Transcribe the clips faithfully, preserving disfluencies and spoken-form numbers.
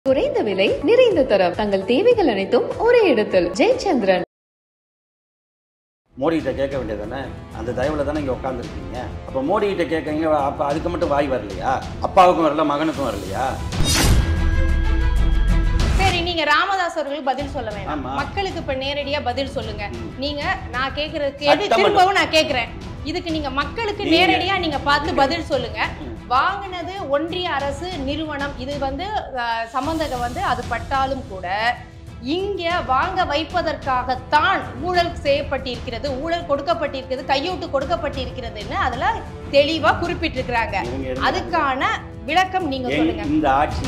குறைந்த விலை நிறைந்த தரம் தங்கள் தேவைகள் அனைத்தும் ஒரே இடத்தில் ஜெயச்சந்திரன். மோடி கிட்ட கேட்க வேண்டியதானே, அந்த தயவுல தானே இங்க உட்காந்துருக்கீங்க. அப்ப மோடி கிட்ட கேட்கறீங்க, அப்ப அதுக்கு மட்டும் வாய் வரலையா? அப்பாவுக்கும் வரல, மகனுக்கும் வரலையா? சரி, நீங்க ராமதாஸ் அவர்களுக்கு பதில் சொல்ல வேண்டாம், மக்களுக்கு இப்ப நேரடியா பதில் சொல்லுங்க. நீங்க நான் கேக்குறதுக்கு எது திரும்பவும் நான் கேக்குறேன், இதுக்கு நீங்க மக்களுக்கு நேரடியா நீங்க பார்த்து பதில் சொல்லுங்க. வாங்கினது ஒன்றிய அரசு நிறுவனம், இது வந்து சம்பந்தம் வந்து அது பட்டாலும் கூட இங்க வாங்க வைப்பதற்காகத்தான் ஊழல் செய்யப்பட்டிருக்கிறது, ஊழல் கொடுக்கப்பட்டிருக்கிறது, கையூட்டு கொடுக்கப்பட்டிருக்கிறதுன்னு அதுல தெளிவா குறிப்பிட்டிருக்கிறாங்க. அதுக்கான விளக்கம் நீங்க சொல்லுங்க. இந்த ஆட்சி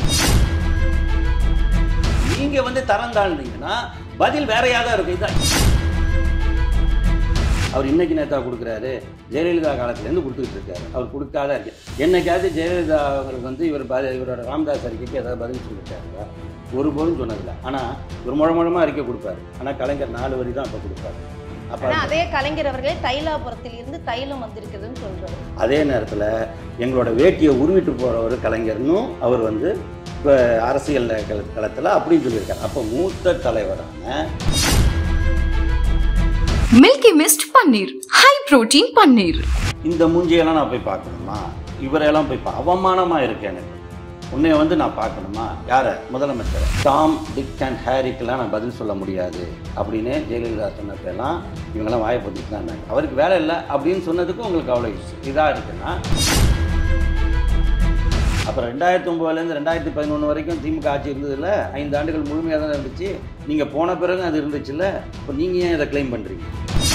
நீங்க வந்து தரம் தாழ்ந்தீங்கன்னா பதில் வேறையா தான் இருக்கும். இதான் அவர் இன்னைக்கு நேத்தா கொடுக்குறாரு, ஜெயலலிதா காலத்திலேருந்து கொடுத்துக்கிட்டு இருக்காரு. அவர் கொடுக்காத இருக்கு. என்னைக்காவது ஜெயலலிதா அவங்களுக்கு வந்து இவர் இவரோட ராமதாஸ் அறிக்கைக்கு ஏதாவது பதில் சொல்லியிருக்காரு? ஒரு போதும் சொன்னதில்லை. ஆனால் ஒரு முழ முழமா அறிக்கை கொடுப்பாரு. ஆனால் கலைஞர் நாலு வரி தான் அப்போ கொடுப்பாரு. அப்போ அதே கலைஞர் அவர்களே தைலாபுரத்தில் இருந்து தைலம் வந்திருக்குதுன்னு சொல்றாரு. அதே நேரத்தில் எங்களோட வேட்டியை உருவிட்டு போகிற ஒரு கலைஞர்னும் அவர் வந்து இப்போ அரசியல் களத்தில் அப்படின்னு சொல்லியிருக்காரு. அப்போ மூத்த தலைவரான Milky Mist paneer, high protein paneer. இந்த மூஞ்சியெல்லாம் நான் போய் பார்க்கணுமா? இவரையெல்லாம் போய் அவமானமா இருக்கு எனக்கு. உன்னைய வந்து நான் பார்க்கணுமா? யார? முதலமைச்சர். டாம், டிக் அண்ட் ஹேரிக்கெல்லாம் நான் பதில் சொல்ல முடியாது அப்படின்னு ஜெயலலிதா சொன்னப்பெல்லாம் இவங்கெல்லாம் வாயை பொத்திட்டு தான் இருந்தாங்க. அவருக்கு வேலை இல்லை அப்படின்னு சொன்னதுக்கு உங்களுக்கு அவ்வளோ இதாக இருக்குன்னா, அப்புறம் ரெண்டாயிரத்தி ஒன்பதுலேருந்து ரெண்டாயிரத்தி பதினொன்று வரைக்கும் திமுக ஆட்சி இருந்ததில்ல, ஐந்து ஆண்டுகள் முழுமையாக தான் இருந்துச்சு. நீங்கள் போன பிறகு அது இருந்துச்சுல்ல, இப்போ நீங்கள் ஏன் இதை கிளைம் பண்ணுறீங்க?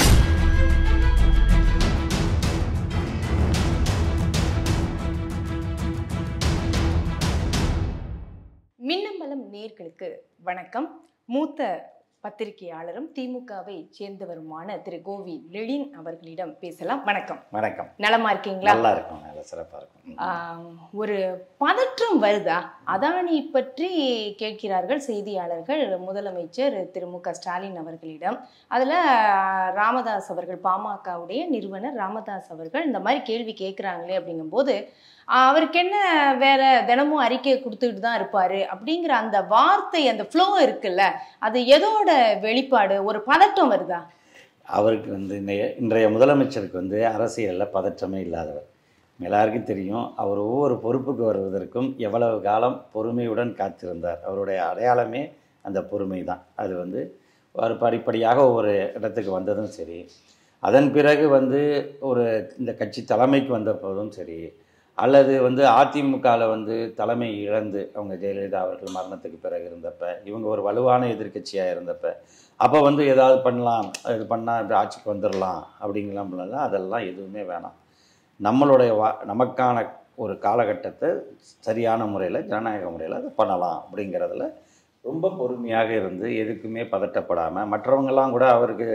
மின்னம்பலம் நேயர்களுக்கு வணக்கம். மூத்த பத்திரிகையாளரும் திமுகவை சேர்ந்தவருமான திரு கோவி லெனின் அவர்களிடம் பேசலாம். வணக்கம். வணக்கம். நலமா இருக்கீங்களா? நல்லா இருக்கும், நல்லா சிறப்பாக இருக்கும். ஒரு பதற்றம் வருதா? அதானி பற்றி கேட்கிறார்கள் செய்தியாளர்கள் முதலமைச்சர் திரு மு க ஸ்டாலின் அவர்களிடம். அதுல ராமதாஸ் அவர்கள், பாமகவுடைய நிறுவனர் ராமதாஸ் அவர்கள் இந்த மாதிரி கேள்வி கேட்கிறாங்களே அப்படிங்கும்போது அவருக்கு என்ன வேற, தினமும் அறிக்கை கொடுத்துக்கிட்டு தான் இருப்பாரு அப்படிங்கிற அந்த வார்த்தை, அந்த ஃப்ளோ இருக்குல்ல, அது எதோட வெளிப்பாடு? ஒரு பதட்டம் வருதா அவருக்கு? வந்து இன்றைய முதலமைச்சருக்கு வந்து அரசியலில் பதற்றமே இல்லாதவர். எல்லாருக்கும் தெரியும், அவர் ஒவ்வொரு பொறுப்புக்கு வருவதற்கும் எவ்வளவு காலம் பொறுமையுடன் காத்திருந்தார். அவருடைய அடையாளமே அந்த பொறுமை தான். அது வந்து ஒரு படிப்படியாக ஒவ்வொரு இடத்துக்கு வந்ததும் சரி, அதன் பிறகு வந்து ஒரு இந்த கட்சி தலைமைக்கு வந்த போதும் சரி, அல்லது வந்து அதிமுகவில் வந்து தலைமை இழந்து அவங்க ஜெயலலிதா அவர்கள் மரணத்துக்கு பிறகு இருந்தப்ப, இவங்க ஒரு வலுவான எதிர்கட்சியாக இருந்தப்ப, அப்போ வந்து ஏதாவது பண்ணலாம், இது பண்ணால் இப்படி ஆட்சிக்கு வந்துடலாம் அப்படிங்கலாம் பண்ணலாம். அதெல்லாம் எதுவுமே வேணாம். நம்மளுடைய வா நமக்கான ஒரு காலகட்டத்தை சரியான முறையில், ஜனநாயக முறையில் அதை பண்ணலாம் அப்படிங்கிறதுல ரொம்ப பொறுமையாக இருந்து எதுக்குமே பதட்டப்படாமல், மற்றவங்கெல்லாம் கூட அவருக்கு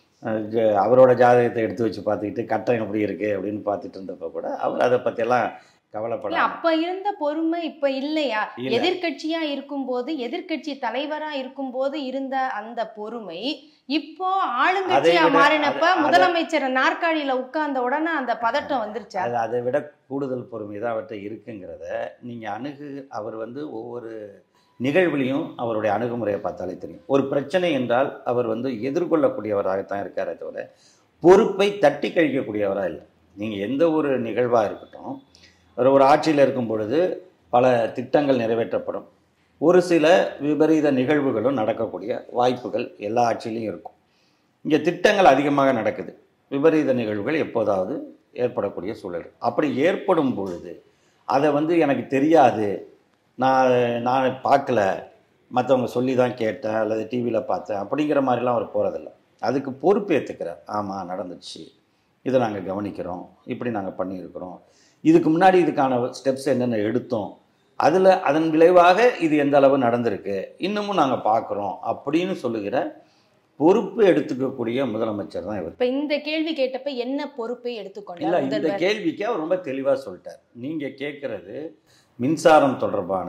அவரோட ஜாதகத்தை எடுத்து வச்சு பார்த்துக்கிட்டு கட்டம் எப்படி இருக்கு அப்படின்னு பார்த்துட்டு இருந்தப்ப கூட அவர் அதை பற்றியெல்லாம் கவலைப்பட. அப்ப இருந்த பொறுமை இப்ப இல்லையா? எதிர்கட்சியா இருக்கும் போது, எதிர்கட்சி தலைவரா இருக்கும் போது இருந்த அந்த பொறுமை இப்போ ஆளுங்கட்சியா மாறினப்ப முதலமைச்சர் நாற்காலியில உட்கார்ந்த உடனே அந்த பதட்டம் வந்துருச்சு. அது அதை விட கூடுதல் பொறுமை தான் அவர்கிட்ட இருக்குங்கிறத நீங்க அணுகு அவர் வந்து ஒவ்வொரு நிகழ்வுலையும் அவருடைய அணுகுமுறையை பார்த்தாலே தெரியும். ஒரு பிரச்சனை என்றால் அவர் வந்து எதிர்கொள்ளக்கூடியவராகத்தான் இருக்காரே தவிர பொறுப்பை தட்டி கழிக்கக்கூடியவராக இல்லை. நீங்கள் எந்த ஒரு நிகழ்வாக இருக்கட்டும், ஒரு ஆட்சியில் இருக்கும் பொழுது பல திட்டங்கள் நிறைவேற்றப்படும், ஒரு சில விபரீத நிகழ்வுகளும் நடக்கக்கூடிய வாய்ப்புகள் எல்லா ஆட்சியிலையும் இருக்கும். இங்கே திட்டங்கள் அதிகமாக நடக்குது, விபரீத நிகழ்வுகள் எப்போதாவது ஏற்படக்கூடிய சூழல். அப்படி ஏற்படும் பொழுது அதை வந்து எனக்கு தெரியாது, நான் நான் பார்க்கல, மற்றவங்க சொல்லி தான் கேட்டேன் அல்லது டிவியில் பார்த்தேன் அப்படிங்கிற மாதிரிலாம் அவர் போகிறதில்ல. அதுக்கு பொறுப்பு ஏற்றுக்கிறார். ஆமாம், நடந்துச்சு, இதை நாங்கள் கவனிக்கிறோம், இப்படி நாங்கள் பண்ணியிருக்கிறோம், இதுக்கு முன்னாடி இதுக்கான ஸ்டெப்ஸ் என்னென்ன எடுத்தோம், அதில் அதன் விளைவாக இது எந்த அளவு நடந்திருக்கு, இன்னமும் நாங்கள் பார்க்குறோம் அப்படின்னு சொல்லுகிற பொறுப்பு எடுத்துக்கக்கூடிய முதலமைச்சர் தான் இவர். இப்போ இந்த கேள்வி கேட்டப்ப என்ன பொறுப்பை எடுத்துக்கொண்டார்? இல்லை, இந்த கேள்விக்கு அவர் ரொம்ப தெளிவாக சொல்லிட்டார். நீங்கள் கேட்குறது மின்சாரம் தொடர்பான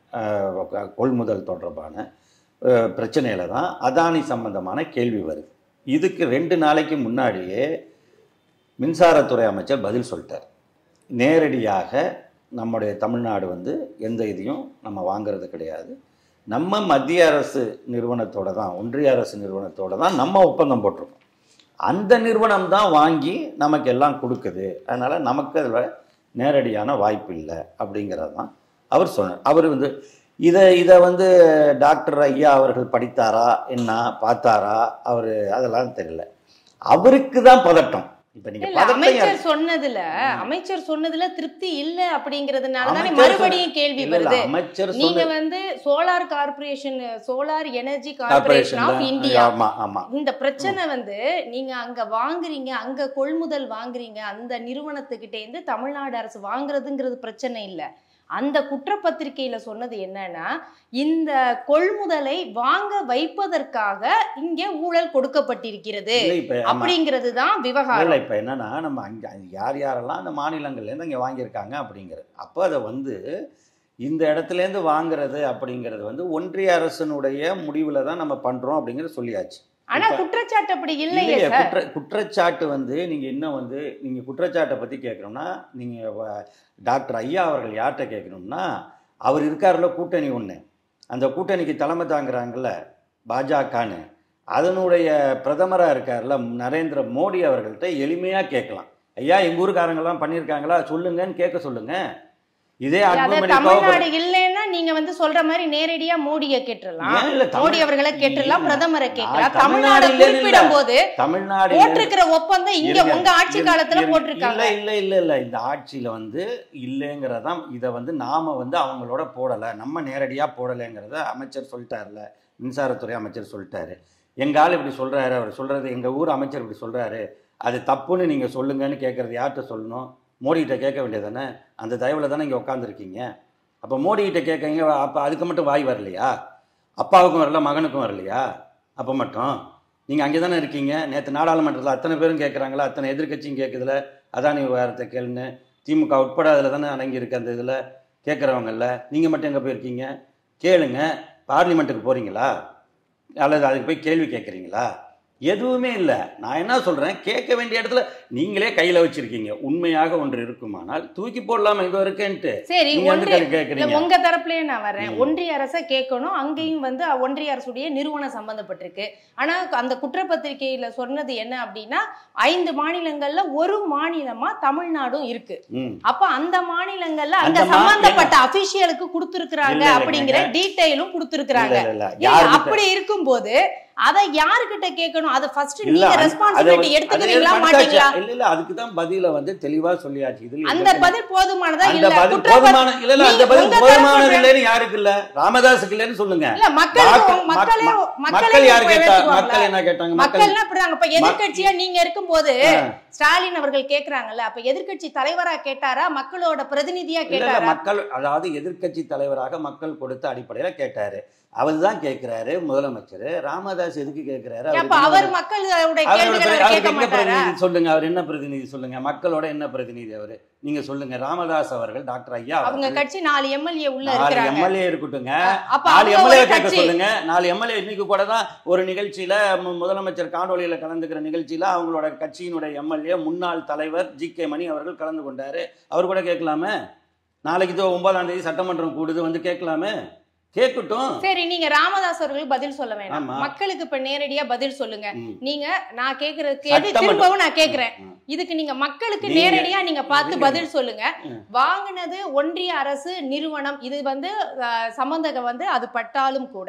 கொள்முதல் தொடர்பான பிரச்சனையில் தான் அதானி சம்பந்தமான கேள்வி வருது. இதுக்கு ரெண்டு நாளைக்கு முன்னாடியே மின்சாரத்துறை அமைச்சர் பதில் சொல்லிட்டார். நேரடியாக நம்முடைய தமிழ்நாடு வந்து எந்த இதையும் நம்ம வாங்கிறது கிடையாது. நம்ம மத்திய அரசு நிறுவனத்தோட தான், ஒன்றிய அரசு நிறுவனத்தோட தான் நம்ம ஒப்பந்தம் போட்டிருக்கோம். அந்த நிறுவனம் தான் வாங்கி நமக்கு எல்லாம் கொடுக்குது. அதனால் நமக்கு அதில் நேரடியான வாய்ப்பு இல்லை அப்படிங்கிறது தான் அவர் சொன்னார். அவர் வந்து இதை இதை வந்து டாக்டர் ஐயா அவர்கள் படித்தாரா, என்ன பார்த்தாரா, அவர் அதெல்லாம் தெரியல. அவருக்கு தான் பதட்டம். இப்ப நீங்க அமைச்சர் சொன்னதுல அமைச்சர் சொன்னதுல திருப்தி இல்ல அப்படிங்கறதுனால தானே மறுபடியும் கேள்வி வருது. நீங்க வந்து solar corporation, solar energy corporation of India, இந்த பிரச்சனை வந்து நீங்க அங்க வாங்குறீங்க, அங்க கொள்முதல் வாங்குறீங்க, அந்த நிறுவனத்துக்கிட்ட இருந்து தமிழ்நாடு அரசு வாங்குறதுங்கிறது பிரச்சனை இல்ல. அந்த குற்றப்பத்திரிகையில சொன்னது என்னன்னா, இந்த கொள்முதலை வாங்க வைப்பதற்காக இங்கே ஊழல் கொடுக்கப்பட்டிருக்கிறது அப்படிங்கிறது தான் விவகாரம். இப்ப என்னன்னா, நம்ம அங்க யார் யாரெல்லாம் அந்த மாநிலங்கள்ல இருந்து அங்க வாங்கியிருக்காங்க அப்படிங்கிறது, அப்போ அதை வந்து இந்த இடத்துல இருந்து வாங்குறது அப்படிங்கிறது வந்து ஒன்றிய அரசனுடைய முடிவுல தான் நம்ம பண்றோம் அப்படிங்கிறது சொல்லியாச்சு. ஆனா குற்றச்சாட்டு அப்படி இல்லையே. குற்ற குற்றச்சாட்டு வந்து நீங்க இன்னும் வந்து நீங்க குற்றச்சாட்டை பத்தி கேட்கணும்னா, நீங்க டாக்டர் ஐயா அவர்கள் யார்கிட்ட கேட்கணும்னா, அவர் இருக்காருல கூட்டணி ஒண்ணு, அந்த கூட்டணிக்கு தலைமை தாங்குறாங்கல்ல பாஜகன்னு, அதனுடைய பிரதமரா இருக்காருல நரேந்திர மோடி அவர்கள்ட்ட எளிமையா கேட்கலாம். ஐயா எங்க ஊருக்காரங்கெல்லாம் பண்ணியிருக்காங்களா சொல்லுங்கன்னு கேட்க சொல்லுங்க. இதே தமிழ்நாடு இல்லைன்னா நீங்க வந்து சொல்ற மாதிரி நேரடியா மோடியை கேட்டுறலாம், மோடி அவர்களை கேட்டுறலாம், பிரதமரை கேட்கலாம். தமிழ்நாடு குறிப்பிடும் போது தமிழ்நாடு போட்டிருக்கிற ஒப்பந்தம் இங்க உங்க ஆட்சி காலத்துல போட்டிருக்காங்க. இல்ல இல்ல இல்ல இல்ல இந்த ஆட்சியில வந்து இல்லைங்கிறதான். இதை வந்து நாம வந்து அவங்களோட போடலை, நம்ம நேரடியா போடலைங்கிறத அமைச்சர் சொல்லிட்டாருல, மின்சாரத்துறை அமைச்சர் சொல்லிட்டாரு. எங்க ஆள் இப்படி சொல்றாரு, அவர் சொல்றது எங்க ஊர் அமைச்சர் இப்படி சொல்றாரு, அது தப்புன்னு நீங்க சொல்லுங்கன்னு கேட்கறது யார்கிட்ட சொல்லணும்? மோடிகிட்ட கேட்க வேண்டியதானே? அந்த தயவில் தானே இங்கே உட்காந்துருக்கீங்க. அப்போ மோடிகிட்ட கேட்குறீங்க, அப்போ அதுக்கு மட்டும் வாய் வரலையா? அப்பாவுக்கும் வரல, மகனுக்கும் வரலையா? அப்போ மட்டும் நீங்கள் அங்கே தானே இருக்கீங்க. நேற்று நாடாளுமன்றத்தில் அத்தனை பேரும் கேட்குறாங்களா, அத்தனை எதிர்கட்சியும் கேட்குதுல, அதானி விவகாரத்தை கேளுன்னு திமுக உட்பட அதில் தானே அடங்கியிருக்கு. அந்த இதில் கேட்குறவங்கள நீங்கள் மட்டும் எங்கே போயிருக்கீங்க? கேளுங்க. பார்லிமெண்ட்டுக்கு போகிறீங்களா அல்லது அதுக்கு போய் கேள்வி கேட்குறீங்களா? எதுவுமே இல்லை. நான் என்ன சொல்றேன், கேட்க வேண்டிய இடத்துல நீங்களே கையில வச்சிருக்கீங்க. உண்மையாக ஒன்று இருக்குமானால் தூக்கி போடலாமா இதோ இருக்குன்ட்டு. சரி, உங்க தரப்புலயே நான் வரேன். ஒன்றிய அரசை கேட்கணும், அங்கேயும் வந்து ஒன்றிய அரசுடைய நிறுவனம் சம்பந்தப்பட்டிருக்கு. ஆனா அந்த குற்றப்பத்திரிகையில சொன்னது என்ன அப்படின்னா, ஐந்து மாநிலங்கள்ல ஒரு மாநிலமா தமிழ்நாடும் இருக்கு. அப்ப அந்த மாநிலங்கள்ல அங்க சம்பந்தப்பட்ட அபிஷியலுக்கு கொடுத்திருக்கிறாங்க அப்படிங்கிற டீடைலும் கொடுத்திருக்கிறாங்க. அப்படி இருக்கும்போது அதை யாருக்கிட்ட கேட்கணும்? அதை ஃபர்ஸ்ட் நீங்க ரெஸ்பான்சிபிலிட்டி எடுத்துக்கிறீங்களா மாட்டீங்களா? இல்ல இல்ல அதுக்கு தான் பதில வந்து தெளிவா சொல்லியாச்சு. இதுல அந்த பதில் போதுமானதா இல்ல? போதுமான இல்ல இல்ல அந்த பதில் போதுமானது இல்லன்னு யாருக்கு இல்ல? ராமதாஸுக்கு இல்லன்னு சொல்லுங்க. இல்ல மக்கள் மக்களே மக்கள் யார் கேட்டா? மக்கள் என்ன கேட்டாங்க? மக்கள்னா அப்படிதாங்க. இப்ப எதிர்க்கட்சியா நீங்க இருக்கும்போது ஸ்டாலின் அவர்கள் கேக்குறாங்கல்ல, அப்ப எதிர்க்கட்சி தலைவரா கேட்டாரா, மக்களோட பிரதிநிதியா கேட்டாரா? மக்கள், அதாவது எதிர்க்கட்சி தலைவராக மக்கள் கொடுத்த அடிப்படையில கேட்டாரு. அவர் தான் கேட்கிறாரு முதலமைச்சர். ராமதாஸ் எதுக்கு கேட்கிறாரு? அவர் மக்களுடைய கேள்விகளை கேட்க மாட்டாரா? சொல்லுங்க, அவர் என்ன பிரதிநிதி சொல்லுங்க, மக்களோட என்ன பிரதிநிதி அவரு? நீங்க சொல்லுங்க. ராமதாஸ் அவர்கள் டாக்டர் ஐயா அவங்க கட்சி நாலு எம்எல்ஏ உள்ள இருக்காங்க. நாலு எம்எல்ஏ இருக்கட்டுங்க, நாலு எம்எல்ஏ கேட்க சொல்லுங்க. நாலு எம்எல்ஏ இன்னைக்கு கூட தான் ஒரு நிகழ்ச்சியில முதலமைச்சர் காணொலியில கலந்துக்கிற நிகழ்ச்சியில அவங்களோட கட்சியினுடைய எம்எல்ஏ முன்னாள் தலைவர் ஜி கே மணி அவர்கள் கலந்து கொண்டாரு. அவர் கூட கேட்கலாமே. நாளைக்கு ஒன்பதாம் தேதி சட்டமன்றம் கூடுது, வந்து கேட்கலாமே. கேட்கட்டும். சரி, நீங்க ராமதாஸ் அவர்கள் பதில் சொல்ல வேண்டாம், மக்களுக்கு இப்ப நேரடியா பதில் சொல்லுங்க. நீங்க நான் கேக்குறதுக்கு எது திரும்பவும் நான் கேக்குறேன், இதுக்கு நீங்க மக்களுக்கு நேரடியா நீங்க பார்த்து பதில் சொல்லுங்க. வாங்கினது ஒன்றிய அரசு நிறுவனம், இது வந்து சம்பந்தம் வந்து அது பட்டாலும் கூட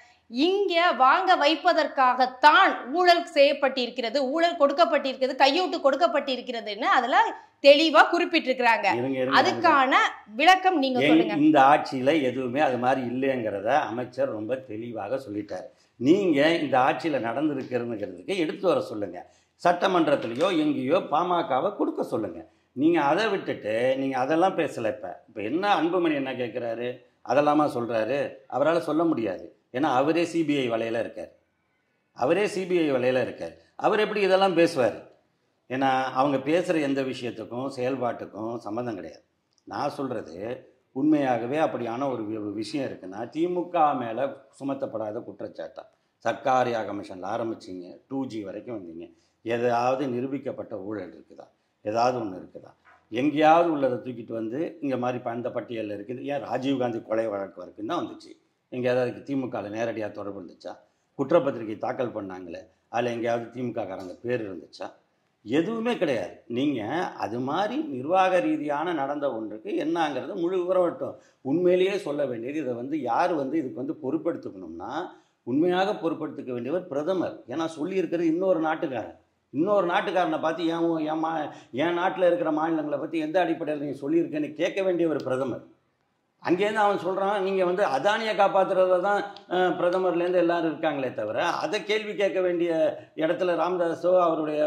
இங்க வாங்க வைப்பதற்காகத்தான் ஊழல் செய்யப்பட்டிருக்கிறது, ஊழல் கொடுக்கப்பட்டிருக்கிறது, கையூட்டு கொடுக்கப்பட்டிருக்கிறதுன்னு அதுல தெளிவா குறிப்பிட்டிருக்கிறாங்க. அதுக்கான விளக்கம் நீங்க சொல்லுங்க. இந்த ஆட்சியில எதுவுமே அது மாதிரி இல்லைங்கிறத அமைச்சர் ரொம்ப தெளிவாக சொல்லிட்டாரு. நீங்க இந்த ஆட்சியில நடந்திருக்கிறதுங்கிறதுக்கு எடுத்து வர சொல்லுங்க. சட்டமன்றத்திலேயோ எங்கேயோ பாமகவை கொடுக்க சொல்லுங்க. நீங்க அதை விட்டுட்டு நீங்க அதெல்லாம் பேசல. இப்ப இப்ப என்ன அன்புமணி என்ன கேட்கிறாரு, அதெல்லாமா சொல்றாரு? அவரால் சொல்ல முடியாது. ஏன்னா அவரே சிபிஐ வலையில இருக்கார். அவரே சிபிஐ வலையில இருக்கார். அவர் எப்படி இதெல்லாம் பேசுவார்? ஏன்னா அவங்க பேசுகிற எந்த விஷயத்துக்கும் செயல்பாட்டுக்கும் சம்மந்தம் கிடையாது. நான் சொல்கிறது உண்மையாகவே அப்படியான ஒரு விஷயம் இருக்குன்னா, திமுக மேலே சுமத்தப்படாத குற்றச்சாட்டா சர்க்காரியா கமிஷனில் ஆரம்பிச்சிங்க, டூ ஜி வரைக்கும் வந்தீங்க, ஏதாவது நிரூபிக்கப்பட்ட ஊழல் இருக்குதா? ஏதாவது ஒன்று இருக்குதா? எங்கேயாவது உள்ளதை தூக்கிட்டு வந்து இங்கே மாதிரி இப்போ அந்த பட்டியலில் இருக்குது. ஏன் ராஜீவ்காந்தி கொலை வழக்கு வரைக்கும் தான் வந்துச்சு. எங்கேயாவது அதுக்கு திமுகவில் நேரடியாக தொடர்பு இருந்துச்சா? குற்றப்பத்திரிகை தாக்கல் பண்ணாங்களே, அதில் எங்கேயாவது திமுககாரங்க பேர் இருந்துச்சா? எதுவுமே கிடையாது. நீங்கள் அது மாதிரி நிர்வாக ரீதியான நடந்த ஒன்றுக்கு என்னங்கிறது முழு விவரட்டும். உண்மையிலேயே சொல்ல வேண்டியது இதை வந்து யார் வந்து இதுக்கு வந்து பொறுப்பெடுத்துக்கணும்னா, உண்மையாக பொறுப்பெடுத்துக்க வேண்டியவர் பிரதமர். ஏன்னா சொல்லியிருக்கிறது இன்னொரு நாட்டுக்காரன். இன்னொரு நாட்டுக்காரனை பார்த்து ஏன் என் மா என் நாட்டில் இருக்கிற மாநிலங்களை பற்றி எந்த அடிப்படையில் நீங்கள் சொல்லியிருக்கேன்னு கேட்க வேண்டியவர் பிரதமர். அங்கேருந்து அவன் சொல்கிறான் நீங்கள் வந்து அதானியை காப்பாற்றுறதுல தான் பிரதமர்லேருந்து எல்லாரும் இருக்காங்களே தவிர, அதை கேள்வி கேட்க வேண்டிய இடத்துல ராமதாஸோ அவருடைய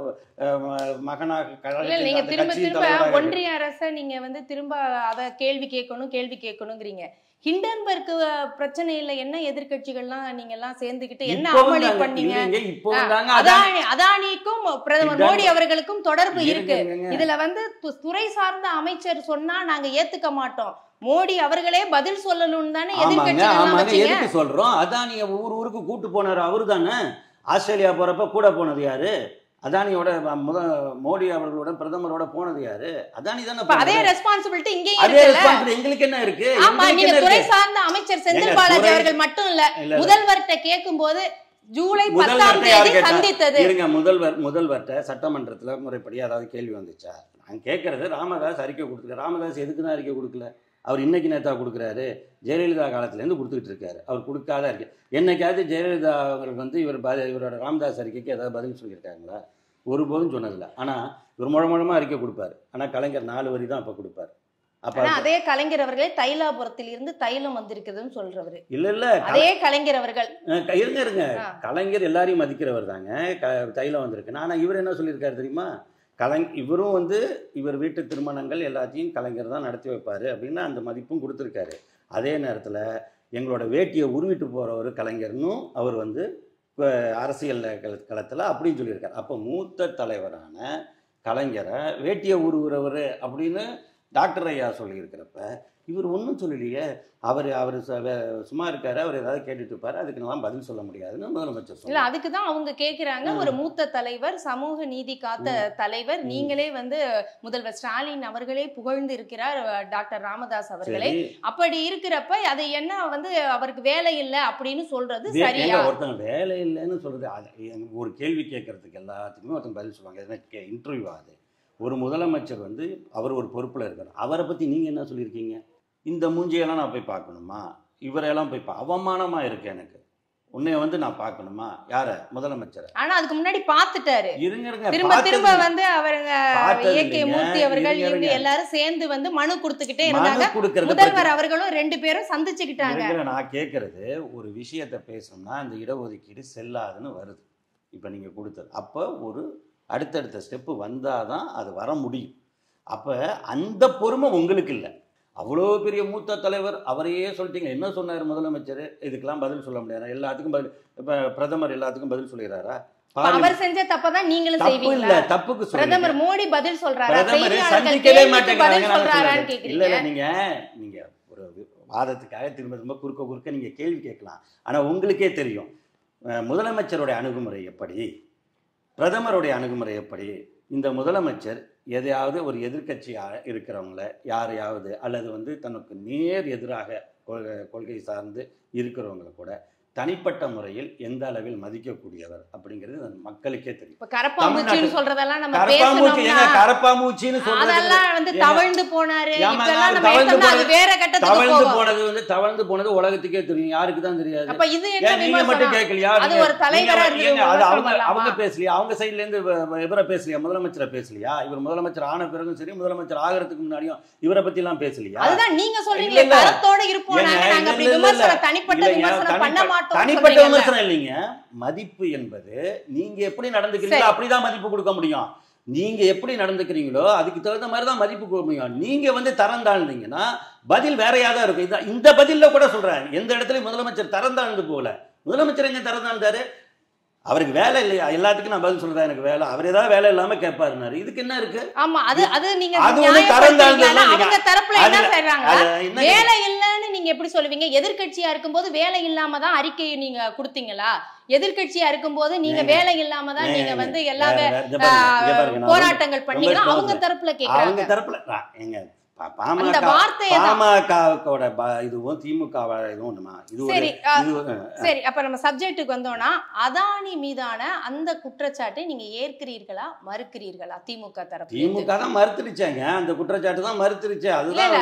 மகனாக நீங்க திரும்ப திரும்ப ஒன்றிய அரசை நீங்க வந்து திரும்ப அதை கேள்வி கேட்கணும் கேள்வி கேட்கணுங்கிறீங்க. ஹிண்டன்பர்க் பிரச்சனையில என்ன எதிர்கட்சிகள்லாம் நீங்க எல்லாம் சேர்ந்துகிட்டு என்ன அமளி பண்ணீங்க? அதானி அதானிக்கும் பிரதமர் மோடி அவர்களுக்கும் தொடர்பு இருக்கு. இதுல வந்து துறை சார்ந்த அமைச்சர் சொன்னா நாங்க ஏத்துக்க மாட்டோம், மோடி அவர்களே பதில் சொல்லணும்னு தானே எதிர்கட்சிகள் சொல்றோம். அதானிய ஊர் ஊருக்கு கூட்டு போனாரு அவரு தானே. ஆஸ்திரேலியா போறப்ப கூட போனது யாரு? அதானியோட முத மோடி அவர்களோட பிரதமரோட போனது யாரு? அதானி தானே. அதே ரெஸ்பான்சிபிலிட்டி இங்கேயும் இருக்குல்ல. எங்களுக்கு என்ன இருக்கு? ஆமா, நீங்க துறை சார்ந்த அமைச்சர் செந்தில் பாலாஜி அவர்கள் மட்டும் இல்ல, முதல்வர்கிட்ட கேட்கும்போது ஜூலை பத்தாம் தேதி சந்தித்தது. இருங்க, முதல்வர் முதல்வர்கிட்ட சட்டமன்றத்துல முறைப்படி அதாவது கேள்வி வந்துச்சா? நான் கேட்கறது ராமதாஸ் அறிக்கை கொடுத்துருக்க. ராமதாஸ் எதுக்கு தான் அறிக்கை கொடுக்கல? அவர் இன்னைக்கு நேத்தா கொடுக்குறாரு, ஜெயலலிதா காலத்துலேருந்து கொடுத்துக்கிட்டு இருக்காரு. அவர் கொடுக்காத அறிக்கை என்னைக்காவது ஜெயலலிதா அவர்கள் வந்து இவர் ப இவரோட ராமதாஸ் அறிக்கைக்கு ஏதாவது பதில் சொல்லியிருக்காங்களா? ஒருபோதும் சொன்னதில்லை. ஆனால் இவர் முழ முழமாக அறிக்கை கொடுப்பார். ஆனால் கலைஞர் நாலு வரி தான் அப்போ கொடுப்பார். அப்ப அதே கலைஞர் அவர்களே தைலாபுரத்தில் இருந்து தைலம் வந்திருக்குதுன்னு சொல்றவரு இல்ல இல்ல அதே கலைஞர் அவர்கள். இருங்க இருங்க கலைஞர் எல்லாரையும் மதிக்கிறவர் தாங்க. தைலம் வந்திருக்கு. ஆனா இவர் என்ன சொல்லியிருக்காரு தெரியுமா? கலைஞ இவரும் வந்து இவர் வீட்டு திருமணங்கள் எல்லாத்தையும் கலைஞர் தான் நடத்தி வைப்பார் அப்படின்னு அந்த மதிப்பும் கொடுத்துருக்காரு. அதே நேரத்தில் எங்களோட வேட்டியை உருவிட்டு போகிறவர் கலைஞர்னும் அவர் வந்து அரசியல் களத்தில் அப்படின்னு சொல்லியிருக்காரு. அப்போ மூத்த தலைவரான கலைஞரை வேட்டியை உருவுறவர் அப்படின்னு டாக்டர் ஐயா சொல்லியிருக்கிறப்ப இவர் ஒன்றும் சொல்லலையே. அவர் அவர் சும்மா இருக்காரு, அவர் ஏதாவது கேட்டுட்டு இருப்பாரு, அதுக்கு நான் பதில் சொல்ல முடியாதுன்னு முதலமைச்சர் சொல்ல. இல்ல, அதுக்கு தான் அவங்க கேட்குறாங்க. ஒரு மூத்த தலைவர், சமூக நீதி காத்த தலைவர், நீங்களே வந்து முதல்வர் ஸ்டாலின் அவர்களே புகழ்ந்து இருக்கிறார் டாக்டர் ராமதாஸ் அவர்களே. அப்படி இருக்கிறப்ப அதை என்ன வந்து அவருக்கு வேலை இல்லை அப்படின்னு சொல்றது சரியா? ஒருத்தங்க வேலை இல்லைன்னு சொல்றது ஒரு கேள்வி கேட்கறதுக்கு எல்லாத்துக்குமே ஒருத்தங்க பதில் சொல்லுவாங்க. எதனா இன்டர்வியூ ஆகுது. ஒரு முதலமைச்சர் வந்து அவர் ஒரு பொறுப்பில் இருக்கார். அவரை பற்றி நீங்கள் என்ன சொல்லியிருக்கீங்க? இந்த மூஞ்சியெல்லாம் நான் போய் பார்க்கணுமா? இவரையெல்லாம் போய் பா அவமானமாக இருக்கு எனக்கு. உன்னைய வந்து நான் பார்க்கணுமா? யார? முதலமைச்சர். ஆனா அதுக்கு முன்னாடி பார்த்துட்டாரு. இருங்க இருங்க திரும்ப திரும்ப வந்து அவருங்க ஏகே மூர்த்தி அவர்கள் இவங்க எல்லாரும் சேர்ந்து வந்து மனு கொடுத்துக்கிட்டே இருந்தாங்க. முதல்வர் அவர்களும் ரெண்டு பேரும் சந்திச்சுக்கிட்டாங்க. நான் கேட்கறது ஒரு விஷயத்தை பேசணும்னா இந்த இடஒதுக்கீடு செல்லாதுன்னு வருது. இப்போ நீங்கள் கொடுத்தது அப்போ ஒரு அடுத்தடுத்த ஸ்டெப்பு வந்தால் தான் அது வர முடியும். அப்போ அந்த பொறுமை உங்களுக்கு இல்லை. அவ்வளோ பெரிய மூத்த தலைவர், அவரையே சொல்லிட்டீங்க. என்ன சொன்னார் முதலமைச்சர்? இதுக்கெல்லாம் பதில் சொல்ல முடியாது, எல்லாத்துக்கும் பதில். இப்போ பிரதமர் எல்லாத்துக்கும் பதில் சொல்லிடுறாரா? அவர் செஞ்ச தப்பதான் நீங்களும் செய்வீங்களா? தப்புக்கு பிரதமர் மோடி பதில் சொல்றாரு, பிரதமர் சந்திக்கவே மாட்டேங்கிறாங்க. இல்ல இல்ல நீங்க நீங்க ஒரு வாதத்துக்காக திரும்ப திரும்ப குறுக்க குறுக்க நீங்க கேள்வி கேட்கலாம். ஆனா உங்களுக்கே தெரியும் முதலமைச்சருடைய அணுகுமுறை எப்படி, பிரதமருடைய அணுகுமுறை எப்படி. இந்த முதலமைச்சர் எதையாவது ஒரு எதிர்கட்சியாக இருக்கிறவங்கள யாரையாவது அல்லது வந்து தனக்கு நேர் எதிராக கொள்கை கொள்கை சார்ந்து இருக்கிறவங்களை கூட தனிப்பட்ட முறையில் எந்த அளவில் மதிக்கக்கூடியவர் அப்படிங்கிறது மக்களுக்கே தெரியும். கரப்பாம்பூச்சின்னு சொல்றதெல்லாம் நம்ம கரப்பாம்பூச்சின்னு சொல்றது தவழ்ந்து போனாரு. தவழ்ந்து போனது வந்து தவழ்ந்து போனது உலகத்துக்கே தெரியும். யாருக்கு தான் தெரியாது? நீங்க மட்டும் கேட்கலையா? அவங்க பேசலையா? அவங்க சைட்ல இருந்து இவரை பேசலையா? முதலமைச்சரை பேசலையா? இவர் முதலமைச்சர் ஆன பிறகும் சரி, முதலமைச்சர் ஆகிறதுக்கு முன்னாடியும் இவரை பத்தி எல்லாம் பேசலையா? அதுதான் நீங்க சொல்றீங்க கரத்தோட இருப்போம். தனிப்பட்ட விமர்சனம் பண்ண மாட்டோம். தனிப்பட்ட விமர்சனம் இல்லைங்க. மதிப்பு என்பது நீங்க எப்படி நடந்துக்கிறீங்களோ அப்படிதான் மதிப்பு கொடுக்க முடியும். நீங்க எப்படி நடந்துக்கிறீங்களோ அதுக்கு தகுந்த மாதிரி தான் மதிப்பு கொடுக்க முடியும். நீங்க வந்து தரம் தாழ்ந்தீங்கன்னா பதில் வேறையா தான் இருக்கும். இந்த பதில கூட சொல்றேன், எந்த இடத்துலயும் முதலமைச்சர் தரம் தாழ்ந்து போகல. முதலமைச்சர் எங்க தரம் தாழ்ந்தாரு? அவருக்கு வேலை இல்லையா, எல்லாத்துக்கும் நான் பதில் சொல்றேன் எனக்கு வேலை, அவர் ஏதாவது வேலை இல்லாம கேட்பாருனாரு, இதுக்கு என்ன இருக்கு? ஆமா, அது அது நீங்க அது ஒரு கரந்தாழ்ந்தா அவங்க தரப்புல என்ன செய்றாங்க, வேலை இல்லன்னு நீங்க எப்படி சொல்லுவீங்க? எதிர்க்கட்சியா இருக்கும்போது வேலை இல்லாம தான் அறிக்கையை நீங்க கொடுத்தீங்களா? எதிர்க்கட்சியா இருக்கும்போது நீங்க வேலை இல்லாம தான் நீங்க வந்து எல்லா போராட்டங்கள் பண்ணீங்க, அவங்க தரப்புல கேக்குறாங்க. அவங்க தரப்புல எங்க பாமகவோட இதுவும் திமுக இதுவும் இது. சரி, அப்ப நம்ம சப்ஜெக்ட்டுக்கு வந்தோம்னா, அதானி மீதான அந்த குற்றச்சாட்டை நீங்க ஏற்கிறீர்களா மறுக்கிறீர்களா? திமுக தரப்பு திமுக தான் மறுத்துருச்சாங்க, அந்த குற்றச்சாட்டு தான் மறுத்துருச்சு. அதுதான்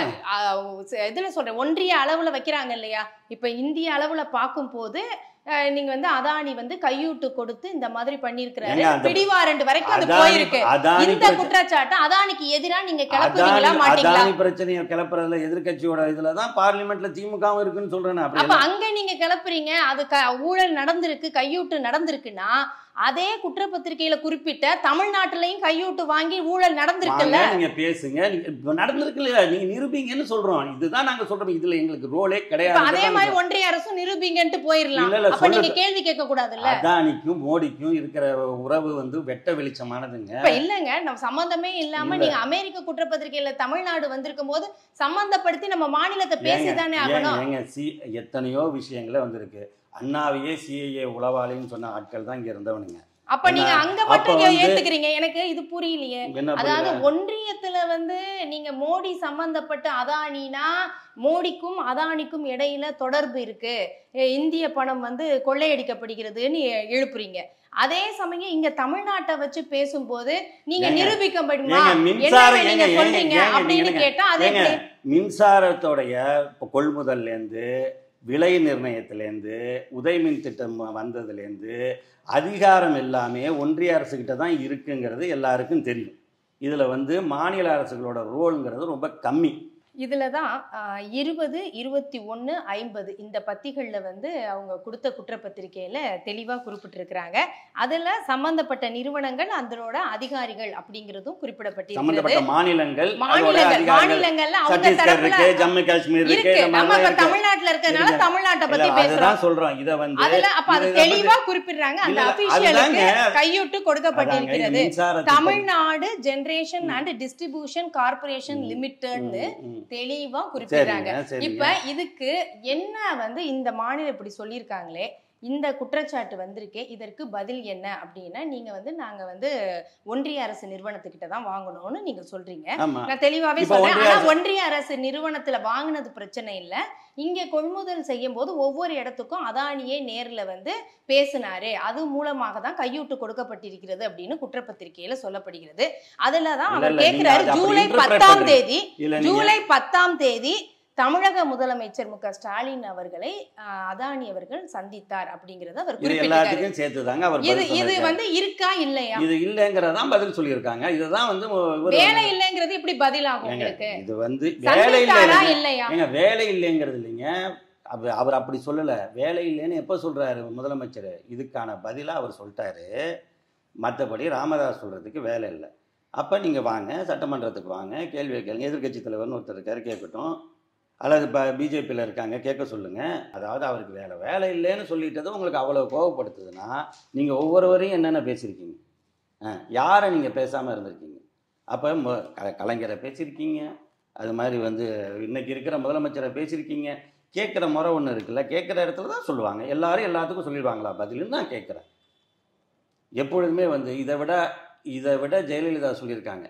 இதுல சொல்றேன், ஒன்றிய அளவுல வைக்கிறாங்க இல்லையா? இப்ப இந்திய அளவுல பார்க்கும் போது நீங்க வந்து அதானி வந்து கையூட்டு கொடுத்து இந்த மாதிரி பண்ணிருக்கிறாரு, பிடிவாரண்ட் வரைக்கும் அது போயிருக்கு. இந்த குற்றச்சாட்டு அதானிக்கு எதிரா நீங்க கிளப்புவீங்களா மாட்டீங்களா? அதானி பிரச்சனையை கிளப்புறதுல எதிர்க்கட்சியோட இதுலதான் பார்லிமெண்ட்ல திமுகவும் இருக்குன்னு சொல்றேன். அப்ப அங்க நீங்க கிளப்புறீங்க, அது ஊழல் நடந்திருக்கு, கையூட்டு நடந்திருக்குன்னா அதே குற்றப்பத்திரிகையில குறிப்பிட்ட தமிழ்நாட்டிலையும் கையூட்டு வாங்கி ஊழல் நடந்திருக்குல்ல, நீங்க பேசுங்க, நடந்திருக்கு இல்லையா, நீங்க நிரூபிங்கன்னு சொல்றோம். இதுதான் நாங்க சொல்றோம், இதுல எங்களுக்கு ரோலே கிடையாது. அதே மாதிரி ஒன்றிய அரசும் நிரூபிங்கன்ட்டு போயிடலாம், அப்ப நீங்க கேள்வி கேட்க கூடாதுல்ல. அதானிக்கும் மோடிக்கும் இருக்கிற உறவு வந்து வெட்ட வெளிச்சமானதுங்க. இப்ப இல்லங்க, நம்ம சம்பந்தமே இல்லாம நீங்க அமெரிக்க குற்றப்பத்திரிகையில தமிழ்நாடு வந்திருக்கும் போது சம்பந்தப்படுத்தி நம்ம மாநிலத்தை பேசிதானே ஆகணும். எத்தனையோ விஷயங்களே வந்திருக்கு. அண்ணாவையே சிஐஏ உளவாளின்னு சொன்ன ஆட்கள் தான் இங்க இருந்தவனுங்க. அப்ப நீங்க அங்க மட்டும் ஏத்துக்கிறீங்க, எனக்கு இது புரியலையே. அதாவது ஒன்றியத்துல வந்து நீங்க மோடி சம்பந்தப்பட்ட அதானினா மோடிக்கும் அதானிக்கும் இடையில தொடர்பு இருக்கு, இந்திய பணம் வந்து கொள்ளையடிக்கப்படுகிறதுன்னு எழுப்புறீங்க. அதே சமயம் இங்க தமிழ்நாட்டை வச்சு பேசும்போது நீங்க நிரூபிக்க முடியுமா என்ன சொல்றீங்க அப்படின்னு கேட்டா, அதே மின்சாரத்தோடைய கொள்முதல்ல இருந்து விலை நிர்ணயத்திலேருந்து உதயமின் திட்டம் வந்ததுலேருந்து அதிகாரம் எல்லாமே ஒன்றிய அரசுகிட்ட தான் இருக்குங்கிறது எல்லாருக்கும் தெரியும். இதில் வந்து மாநில அரசுகளோட ரோலுங்கிறது ரொம்ப கம்மி. இதுல தான் இருபது இருபத்தி ஒன்று ஐம்பது இந்த பத்திகளில் வந்து அவங்க கொடுத்த குற்றப்பத்திரிகையில தெளிவா குறிப்பிட்டிருக்கிறாங்க. அதுல சம்பந்தப்பட்ட நிறுவனங்கள் அதனோட அதிகாரிகள் அப்படிங்கிறதும் குறிப்பிடப்பட்டிருக்கிறது. மாநிலங்கள் மாநிலங்கள் மாநிலங்கள்ல அவங்க தரப்புல ஜம்மு காஷ்மீர் இருக்கு, நம்ம இப்ப தமிழ்நாட்டுல இருக்கறனால தமிழ்நாட்டை பத்தி பேசுறோம் சொல்றோம். இத வந்து அதுல அப்ப அது தெளிவா குறிப்பிடுறாங்க, அந்த அபிஷியலுக்கு கையூட்டு கொடுக்கப்பட்டிருக்கிறது. Tamil Nadu generation and distribution corporation லிமிடெட்னு தெளிவா குறிப்பிடுறாங்க. இப்ப இதுக்கு என்ன வந்து இந்த மாநிலம் இப்படி சொல்லியிருக்காங்களே, இந்த குற்றச்சாட்டு வந்திருக்கே, இதற்கு பதில் என்ன அப்படின்னா, நீங்க வந்து நாங்க வந்து ஒன்றிய அரசு நிறுவனத்துக்கிட்ட தான் வாங்கணும்னு நீங்க சொல்றீங்க. நான் தெளிவாவே சொல்றேன், ஆனா ஒன்றிய அரசு நிறுவனத்துல வாங்கினது பிரச்சனை இல்ல, இங்க கொள்முதல் செய்யும் போது ஒவ்வொரு இடத்துக்கும் அதானியே நேர்ல வந்து பேசினாரு, அது மூலமாக தான் கையூட்டு கொடுக்கப்பட்டிருக்கிறது அப்படின்னு குற்றப்பத்திரிகையில சொல்லப்படுகிறது. அதுலதான் அவர் கேட்கிறாரு, ஜூலை பத்தாம் தேதி ஜூலை பத்தாம் தேதி தமிழக முதலமைச்சர் மு க ஸ்டாலின் அவர்களை அதானி அவர்கள் சந்தித்தார் அப்படிங்கறத அவர் குறிப்பிட்டிருக்காரு. சேர்த்துதாங்க அவர் இது இது வந்து இருக்கா இல்லையா, இது இல்லங்கறத பதில் சொல்லிருக்காங்க. இதுதான் வந்து வேலை இல்லங்கிறது எப்படி பதில் ஆகும் உங்களுக்கு? இது வந்து வேலை இல்லையா, ஏங்க வேலை இல்லங்கிறது இல்லைங்க, அவர் அப்படி சொல்லல. வேலை இல்லைன்னு எப்ப சொல்றாரு முதலமைச்சர்? இதுக்கான பதிலா அவர் சொல்லிட்டாரு. மற்றபடி ராமதாஸ் சொல்றதுக்கு வேலை இல்லை. அப்ப நீங்க வாங்க, சட்டமன்றத்துக்கு வாங்க, கேள்வி கேளுங்க, எதிர்கட்சி தலைவர்னு ஒருத்தர் இருக்காரு கேட்கட்டும், அல்லது இப்போ பிஜேபியில் இருக்காங்க கேட்க சொல்லுங்கள். அதாவது அவருக்கு வேலை வேலை இல்லைன்னு சொல்லிட்டது உங்களுக்கு அவ்வளோ கோவப்படுத்துதுன்னா, நீங்கள் ஒவ்வொருவரையும் என்னென்ன பேசியிருக்கீங்க, யாரை நீங்கள் பேசாமல் இருந்திருக்கீங்க? அப்போ கலைஞரை பேசியிருக்கீங்க, அது மாதிரி வந்து இன்னைக்கு இருக்கிற முதலமைச்சரை பேசியிருக்கீங்க. கேட்குற முறை ஒன்று இருக்குல்ல, கேட்குற இடத்துல தான் சொல்லுவாங்க. எல்லாரும் எல்லாத்துக்கும் சொல்லிடுவாங்களா பதிலுன்னு நான் கேட்குறேன். எப்பொழுதுமே வந்து இதை விட இதை விட ஜெயலலிதா சொல்லியிருக்காங்க,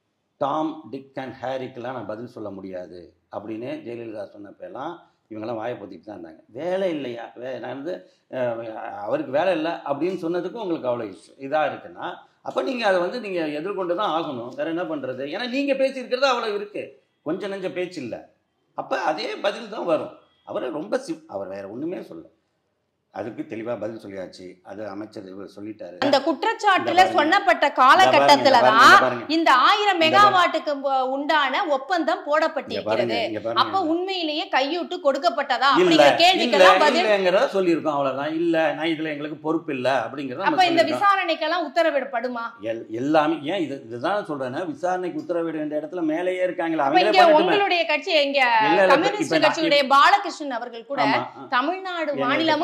டாம் டிக் அண்ட் ஹேரிக்கெலாம் நான் பதில் சொல்ல முடியாது அப்படின்னு ஜெயலலிதா சொன்னப்பெல்லாம் இவங்கெல்லாம் வாயை பொத்திட்டு தான் இருந்தாங்க. வேலை இல்லையா, வே நான் வந்து அவருக்கு வேலை இல்லை அப்படின்னு சொன்னதுக்கும் உங்களுக்கு அவ்வளோ இதாக இருக்குன்னா, அப்போ நீங்கள் அதை வந்து நீங்கள் எதிர்கொண்டு தான் ஆகணும். வேறு என்ன பண்ணுறது? ஏன்னா நீங்கள் பேசியிருக்கிறது அவ்வளோ இருக்குது, கொஞ்சம் நெஞ்ச பேச்சு இல்லை. அப்போ அதே பதில் தான் வரும். அவர் ரொம்ப சிம் அவர் வேறு ஒன்றுமே சொல்ல, அதுக்கு தெளிவா பதில் சொல்லியாச்சு. அது அமைச்சர் சொல்லிட்டாரு. அந்த குற்றச்சாட்டுல சொன்னப்பட்ட காலகட்டத்துல தான் இந்த ஆயிரம் மெகாவாட்டுக்கு உண்டான ஒப்பந்தம் போடப்பட்டிருக்கிறது. அப்ப உண்மையிலேயே கையூட்டு கொடுக்கப்பட்டதா அப்படிங்கிற கேள்விக்கெல்லாம் பதில் சொல்லியிருக்கோம். அவ்வளவுதான். இல்ல நான் இதுல எங்களுக்கு பொறுப்பு இல்ல அப்படிங்கறது. அப்ப இந்த விசாரணைக்கெல்லாம் உத்தரவிடப்படுமா? எல்லாமே ஏன் இது இதுதான் சொல்றேன், விசாரணைக்கு உத்தரவிட வேண்டிய இடத்துல மேலேயே இருக்காங்களா? உங்களுடைய கட்சி எங்க கம்யூனிஸ்ட் கட்சியுடைய பாலகிருஷ்ணன் அவர்கள் கூட தமிழ்நாடு மாநிலமும் இதை குறிப்பிட்டு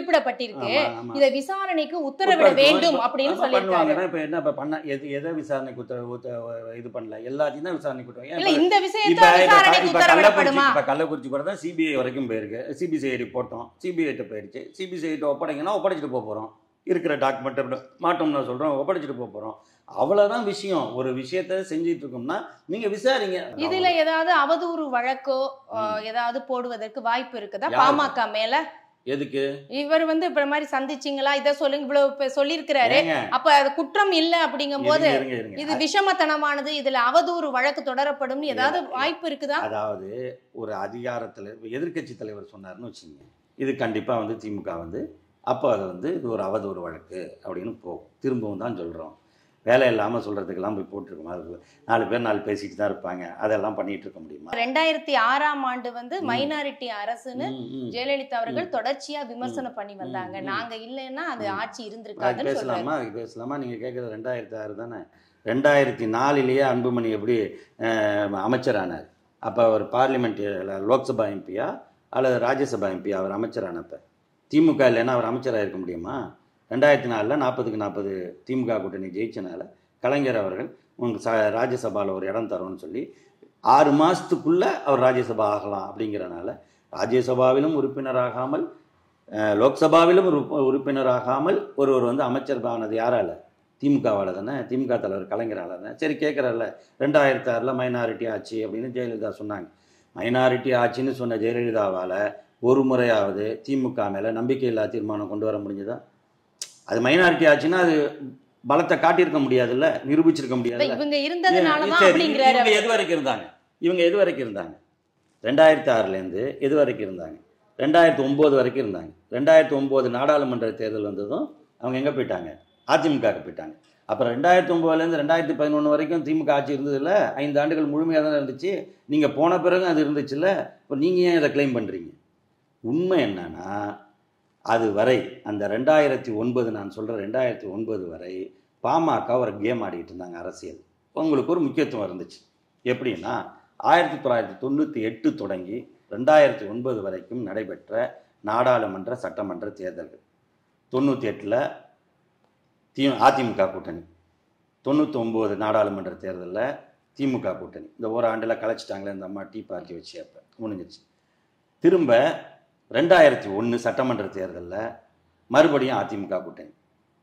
குறிப்பிடப்பட்டிருக்கு, இத விசாரணைக்கு உத்தரவிட வேண்டும் அப்படின்னு சொல்லிருக்காங்க. இப்ப என்ன இப்ப பண்ண எது எதை விசாரணைக்கு உத்தரவு இது பண்ணல, எல்லாத்தையும் தான் விசாரணைக்கு உத்தரவு. இல்ல இந்த விஷயத்தை விசாரணைக்கு உத்தரவிடப்படுமா? இப்ப கள்ளக்குறிச்சி கூட தான் சிபிஐ வரைக்கும் போயிருக்கு, சிபிசிஐடி போட்டோம், சிபிஐட்ட போயிடுச்சு, சிபிசிஐட்ட ஒப்படைங்கன்னா ஒப்படைச்சிட்டு போக போறோம், இருக்கிற டாக்குமெண்ட் மாட்டோம்னு சொல்றோம், ஒப்படைச்சிட்டு போக போறோம், அவ்வளவுதான் விஷயம். ஒரு விஷயத்த செஞ்சிட்டு இருக்கோம்னா நீங்க விசாரிங்க. இதுல ஏதாவது அவதூறு வழக்கோ ஏதாவது போடுவதற்கு வாய்ப்பு இருக்குதா பாமக மேல? எதுக்கு இவர் வந்து இப்ப மாதிரி சந்திச்சீங்களா, இத சொல்லுங்க இவ்வளவு சொல்லியிருக்கிறாரு, அப்ப அது குற்றம் இல்ல அப்படிங்கும் போது இது விஷமத்தனமானது, இதுல அவதூறு வழக்கு தொடரப்படும் ஏதாவது வாய்ப்பு இருக்குதா? அதாவது ஒரு அதிகாரத்துல எதிர்கட்சி தலைவர் சொன்னாருன்னு வச்சுங்க, இது கண்டிப்பா வந்து திமுக வந்து அப்போ அது வந்து இது ஒரு அவதூறு வழக்கு அப்படின்னு போகும். திரும்பவும் தான் சொல்கிறோம், வேலை இல்லாமல் சொல்கிறதுக்கெல்லாம் போய் போட்டிருக்கோம். அது நாலு பேர் நாலு பேசிட்டு தான் இருப்பாங்க, அதெல்லாம் பண்ணிட்டு இருக்க முடியுமா? ரெண்டாயிரத்தி ஆறாம் ஆண்டு வந்து மைனாரிட்டி அரசுன்னு ஜெயலலிதா அவர்கள் தொடர்ச்சியா விமர்சனம் பண்ணி வந்தாங்க. நாங்க இல்லைன்னா அது ஆட்சி இருந்திருக்காது. பேசலாமா பேசலாமா நீங்கள் கேட்குறது ரெண்டாயிரத்தி ஆறு தானே. ரெண்டாயிரத்தி நாலுலேயே அன்புமணி எப்படி அமைச்சரானார்? அப்போ அவர் பார்லிமெண்ட் லோக்சபா எம்பியா அல்லது ராஜ்யசபா எம்பியா அவர் அமைச்சரானப்ப? திமுக இல்லைன்னா அவர் அமைச்சராக இருக்க முடியுமா? ரெண்டாயிரத்தி நாலில் நாற்பதுக்கு நாற்பது திமுக கூட்டணி ஜெயிச்சனால கலைஞர் அவர்கள் உங்களுக்கு ச ராஜ்யசபாவில் ஒரு இடம் தரோன்னு சொல்லி ஆறு மாதத்துக்குள்ளே அவர் ராஜ்யசபா ஆகலாம் அப்படிங்கிறனால ராஜ்யசபாவிலும் உறுப்பினராகாமல் லோக்சபாவிலும் உறுப்பினராகாமல் ஒருவர் வந்து அமைச்சர் ஆனது யாரால? திமுகவால் தானே, திமுக தலைவர் கலைஞரால் தானே. சரி கேட்குறல்ல, ரெண்டாயிரத்தி ஆறில் மைனாரிட்டி ஆட்சி அப்படின்னு ஜெயலலிதா சொன்னாங்க. மைனாரிட்டி ஆட்சின்னு சொன்ன ஜெயலலிதாவால் ஒரு முறையாவது திமுக மேலே நம்பிக்கையில்லா தீர்மானம் கொண்டு வர முடிஞ்சதா? அது மைனாரிட்டி ஆச்சுன்னா அது பலத்தை காட்டியிருக்க முடியாதுல்ல, நிரூபிச்சிருக்க முடியாது. இவங்க எது வரைக்கும் இருந்தாங்க இவங்க எது வரைக்கும் இருந்தாங்க ரெண்டாயிரத்தி ஆறுலேருந்து எது வரைக்கும் இருந்தாங்க? ரெண்டாயிரத்தி ஒம்பது வரைக்கும் இருந்தாங்க. ரெண்டாயிரத்தி ஒம்பது நாடாளுமன்ற தேர்தல் வந்ததும் அவங்க எங்கே போயிட்டாங்க? அதிமுகவுக்கு போயிட்டாங்க. அப்புறம் ரெண்டாயிரத்தி ஒம்பதுலேருந்து ரெண்டாயிரத்தி பதினொன்று வரைக்கும் திமுக ஆட்சி இருந்ததில்ல, ஐந்து ஆண்டுகள் முழுமையாக தானே இருந்துச்சு. நீங்கள் போன பிறகு அது இருந்துச்சுல்ல, இப்போ நீங்கள் ஏன் இதை கிளைம் பண்ணுறீங்க? உண்மை என்னன்னா அது வரை அந்த ரெண்டாயிரத்தி ஒன்பது நான் சொல்கிறேன் ரெண்டாயிரத்தி ஒன்பது வரை பாமக ஒரு கேம் ஆடிட்டு இருந்தாங்க. அரசியல் உங்களுக்கு ஒரு முக்கியத்துவம் இருந்துச்சு. எப்படின்னா ஆயிரத்தி தொள்ளாயிரத்தி தொண்ணூற்றி எட்டு தொடங்கி ரெண்டாயிரத்தி ஒன்பது வரைக்கும் நடைபெற்ற நாடாளுமன்ற சட்டமன்ற தேர்தல்கள், தொண்ணூற்றி எட்டில் தி அதிமுக கூட்டணி, தொண்ணூற்றி ஒம்பது நாடாளுமன்ற தேர்தலில் திமுக கூட்டணி, இந்த ஒரு ஆண்டில் கலைச்சிட்டாங்களே இந்த அம்மா டீ பார்ட்டி வச்சு, அப்போ முடிஞ்சிச்சு. திரும்ப ரெண்டாயிரத்தி ஒன்று சட்டமன்ற தேர்தலில் மறுபடியும் அதிமுக கூட்டணி,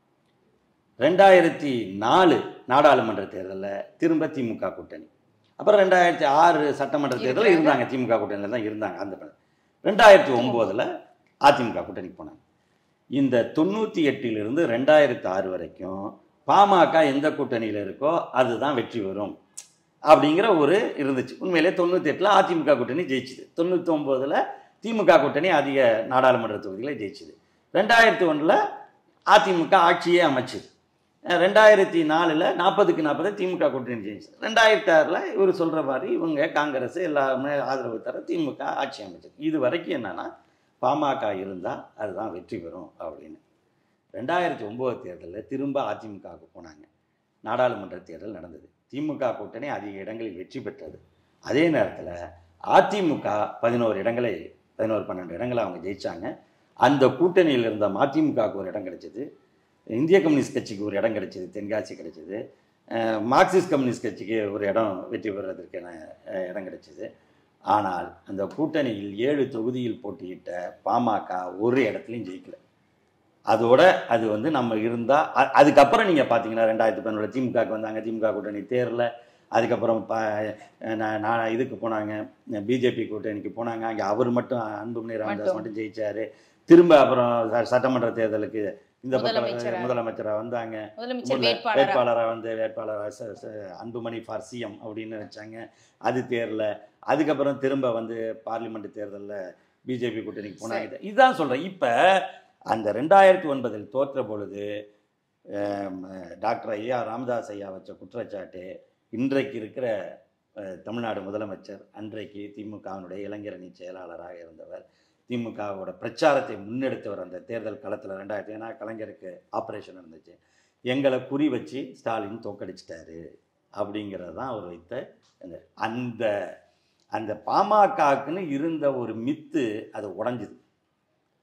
ரெண்டாயிரத்தி நாலு நாடாளுமன்ற தேர்தலில் திரும்ப திமுக கூட்டணி, அப்புறம் ரெண்டாயிரத்தி ஆறு சட்டமன்ற தேர்தலில் இருந்தாங்க திமுக கூட்டணியில் தான் இருந்தாங்க. அந்த ரெண்டாயிரத்தி ஒம்போதில் அதிமுக கூட்டணிக்கு போனாங்க. இந்த தொண்ணூற்றி எட்டிலிருந்து ரெண்டாயிரத்தி ஆறு வரைக்கும் பாமக எந்த கூட்டணியில் இருக்கோ அதுதான் வெற்றி வரும் அப்படிங்கிற ஒரு இருந்துச்சு. உண்மையிலே தொண்ணூற்றி எட்டில் அதிமுக கூட்டணி ஜெயிச்சுது, தொண்ணூற்றி ஒம்போதில் திமுக கூட்டணி அதிக நாடாளுமன்ற தொகுதிகளை ஜெயிச்சுது, ரெண்டாயிரத்தி ஒன்றில் அதிமுக ஆட்சியே அமைச்சுது, ரெண்டாயிரத்தி நாலில் நாற்பதுக்கு நாற்பது திமுக கூட்டணி ஜெயிச்சு, ரெண்டாயிரத்தி ஆறில் இவர் சொல்கிற மாதிரி இவங்க காங்கிரஸ் எல்லாருமே ஆதரவு தர திமுக ஆட்சி அமைச்சது. இது வரைக்கும் என்னென்னா பாமக இருந்தால் அதுதான் வெற்றி பெறும் அப்படின்னு. ரெண்டாயிரத்தி ஒம்பது தேர்தலில் திரும்ப அதிமுகவுக்கு போனாங்க, நாடாளுமன்ற தேர்தல் நடந்தது, திமுக கூட்டணி அதிக இடங்களில் வெற்றி பெற்றது. அதே நேரத்தில் அதிமுக பதினோரு இடங்களை பதினோரு பன்னெண்டு இடங்களை அவங்க ஜெயித்தாங்க. அந்த கூட்டணியில் இருந்த மதிமுகவுக்கு ஒரு இடம் கிடைச்சிது, இந்திய கம்யூனிஸ்ட் கட்சிக்கு ஒரு இடம் கிடைச்சிது, தென்காசி கிடைச்சிது, மார்க்சிஸ்ட் கம்யூனிஸ்ட் கட்சிக்கு ஒரு இடம் வெற்றி பெறுவதற்கான இடம் கிடைச்சிது. ஆனால் அந்த கூட்டணியில் ஏழு தொகுதியில் போட்டியிட்ட பாமக ஒரு இடத்துலையும் ஜெயிக்கலை. அதோட அது வந்து நம்ம இருந்தால் அதுக்கப்புறம் நீங்கள் பார்த்தீங்கன்னா ரெண்டாயிரத்தி பதினொன்று திமுகவுக்கு வந்தாங்க, திமுக கூட்டணி தேரில், அதுக்கப்புறம் ப நான் இதுக்கு போனாங்க, பிஜேபி கூட்டணிக்கு போனாங்க, அங்கே அவர் மட்டும் அன்புமணி ராமதாஸ் மட்டும் ஜெயிச்சார். திரும்ப அப்புறம் சட்டமன்ற தேர்தலுக்கு இந்த பக்கம் முதலமைச்சராக வந்தாங்க, வேட்பாளராக வந்து வேட்பாளராக அன்புமணி ஃபார் சிஎம் அப்படின்னு வச்சாங்க, அது தேர்தல. அதுக்கப்புறம் திரும்ப வந்து பார்லிமெண்ட் தேர்தலில் பிஜேபி கூட்டணிக்கு போனாங்க. இதுதான் சொல்கிறேன். இப்போ அந்த ரெண்டாயிரத்தி ஒன்பதில் தோற்ற பொழுது டாக்டர் ஐயா ராமதாஸ் ஐயா வச்ச குற்றச்சாட்டு இன்றைக்கு இருக்கிற தமிழ்நாடு முதலமைச்சர், அன்றைக்கு திமுகவினுடைய இளைஞரணி செயலாளராக இருந்தவர், திமுகவோட பிரச்சாரத்தை முன்னெடுத்தவர் அந்த தேர்தல் களத்தில் ரெண்டாயிரத்தி ஏன்னா கலைஞருக்கு ஆப்ரேஷன் இருந்துச்சு, எங்களை குறி வச்சு ஸ்டாலின் தோக்கடிச்சிட்டாரு அப்படிங்கிறது தான் அவர் வைத்த அந்த அந்த பாமகக்குன்னு இருந்த ஒரு மித்து அது உடஞ்சிது.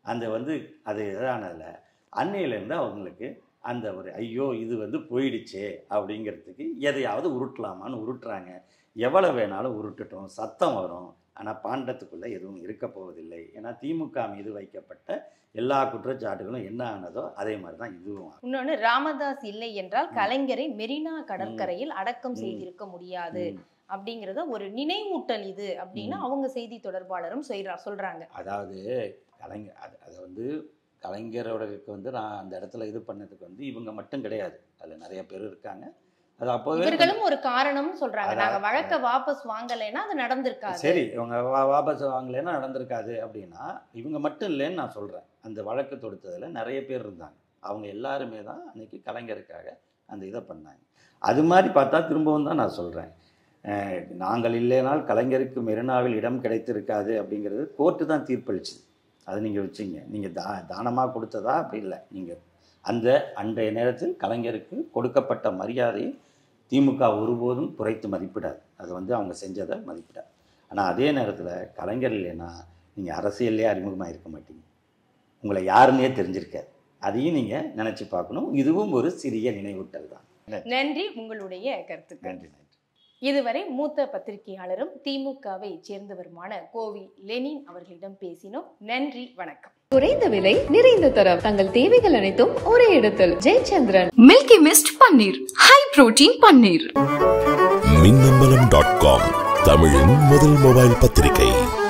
அந்த வந்து அது இதானதில் அன்னையிலேருந்து அவங்களுக்கு அந்த ஒரு ஐயோ இது வந்து போயிடுச்சே அப்படிங்கிறதுக்கு எதையாவது உருட்டலாமான்னு உருட்டுறாங்க. எவ்வளோ வேணாலும் உருட்டுட்டோம், சத்தம் வரும், ஆனால் பாண்டத்துக்குள்ளே எதுவும் இருக்க போவதில்லை. ஏன்னா திமுக மீது வைக்கப்பட்ட எல்லா குற்றச்சாட்டுகளும் என்ன ஆனதோ அதே மாதிரி தான் இதுவும். இன்னொன்று, ராமதாஸ் இல்லை என்றால் கலைஞரை மெரினா கடற்கரையில் அடக்கம் செய்திருக்க முடியாது அப்படிங்கிறத ஒரு நினைவூட்டல் இது அப்படின்னு அவங்க செய்தி தொடர்பாளரும் சொல்றாங்க. அதாவது கலைஞர் அது அதை வந்து கலைஞரோடக்கு வந்து நான் அந்த இடத்துல இது பண்ணதுக்கு வந்து இவங்க மட்டும் கிடையாது, அதில் நிறைய பேர் இருக்காங்க. அது அப்போவே இவர்களும் ஒரு காரணம் சொல்றாங்க. நாங்க வழக்க வாபஸ் வாங்கலைன்னா அது நடந்திருக்காது. சரி, இவங்க வாபஸ் வாங்கலைன்னா நடந்திருக்காது அப்படின்னா இவங்க மட்டும் இல்லைன்னு நான் சொல்றேன். அந்த வழக்கு தொடுத்ததுல நிறைய பேர் இருந்தாங்க. அவங்க எல்லாருமே தான் அன்னைக்கு கலைஞருக்காக அந்த இதை பண்ணாங்க. அது மாதிரி பார்த்தா திரும்பவும் தான் நான் சொல்றேன், நாங்கள் இல்லைனால் கலைஞருக்கு மெரினாவில் இடம் கிடைத்திருக்காது அப்படிங்கிறது கோர்ட்டு தான் தீர்ப்பளிச்சு. அது நீங்கள் வச்சுங்க, நீங்கள் தா தானமாக கொடுத்ததா அப்படி இல்லை. நீங்கள் அந்த அன்றைய நேரத்தில் கலைஞருக்கு கொடுக்கப்பட்ட மரியாதையை திமுக ஒருபோதும் குறைத்து மதிப்பிடாது. அது வந்து அவங்க செஞ்சதை மதிப்பிடாது. ஆனால் அதே நேரத்தில் கலைஞர் இல்லைன்னா நீங்கள் அரசியல்லே அறிமுகமாக இருக்க மாட்டீங்க, உங்களை யாருன்னே தெரிஞ்சிருக்காது. அதையும் நீங்கள் நினச்சி பார்க்கணும். இதுவும் ஒரு சிறிய நினைவூட்டல் தான். நன்றி உங்களுடைய கருத்துக்கு. நன்றி நன்றி. இதுவரை மூத்த பத்திரிகையாளரும் திமுகவை சேர்ந்தவருமான கோவி லெனின் அவர்களிடம் பேசினோம். நன்றி, வணக்கம். குறைந்த விலை நிறைந்த தரம், தங்கள் தேவைகள் அனைத்தும் ஒரே இடத்தில். Jayachandran Milky Mist paneer, high protein paneer. Minnambalam dot com, தமிழின் முதல் மொபைல் பத்திரிகை.